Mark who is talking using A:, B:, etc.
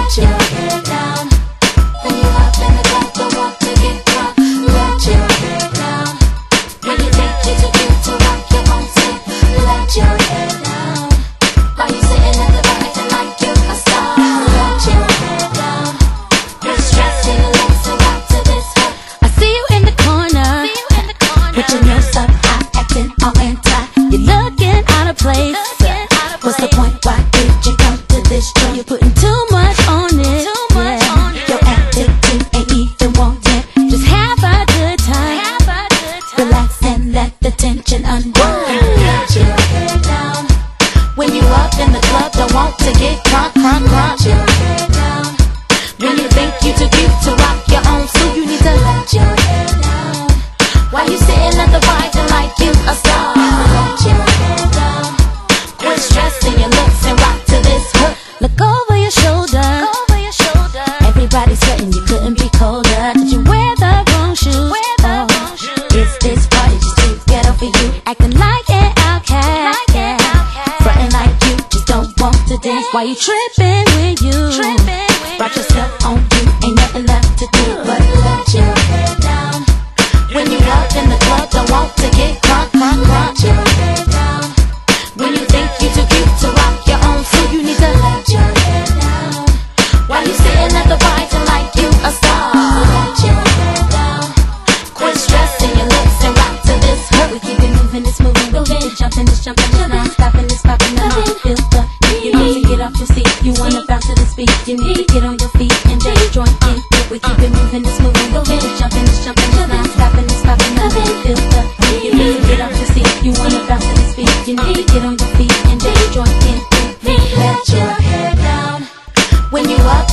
A: let your hair down. When you up in the club, don't want to get drunk. Let your hair down. When you think you're too cute to rock your own stick, let your hair down. While you sitting at the bar acting like you a star, let your hair down. You're stressed in your legs and rock to this hook.
B: I see you in the corner,
A: with your nose up high, acting all anti.
B: you're looking out of place.
A: What's the point? Why did you come to this joint?
B: You're putting too much on it.
A: Your attitude ain't even wanted.
B: Just have a good time.
A: Relax and let the tension unwind. Let your hair down. When you up in the club, don't want to get crunk. Let your hair down. When you think you too cute to rock your own suit, you need to let your hair down. While you sitting at the bar acting like you a star, let your hair down. Quit stressing your looks and rock to this hook.
B: Look over your shoulder.
A: Everybody's sweating, you couldn't be colder.
B: Did you wear the wrong shoes?
A: Is this party just too ghetto for you?
B: Acting like an outcast.
A: Frontin' like you just don't want to dance.
B: Why you tripping when you
A: Brought yourself on you, ain't nothing left to do but let your hair down. When you up in the club, don't want to get crunk. Let your hair down. When you think you too cute to rock your own suit, you need to let your hair down. While you sitting at the bar acting like you a star, let your hair down. Quit stressing your looks and rock to this hook.
B: We keep it moving, it's moving, it's jumping, it's non-stopping, it's popping, feel the heat. You need to get off your seat, you wanna bounce to this beat. You need to get on your feet and just join in. We keep it moving, it's moving, it's jumping, it's non-stopping, it's popping, feel the heat. You need to get off your seat, you wanna bounce to this beat. You need to get on your feet and just join in.
A: Let your hair down. When you up